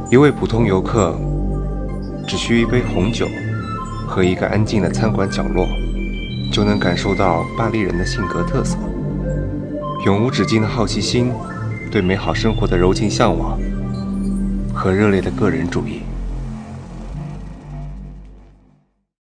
一位普通游客只需一杯红酒和一个安静的餐馆角落，就能感受到巴黎人的性格特色：永无止境的好奇心，对美好生活的柔情向往和热烈的个人主义。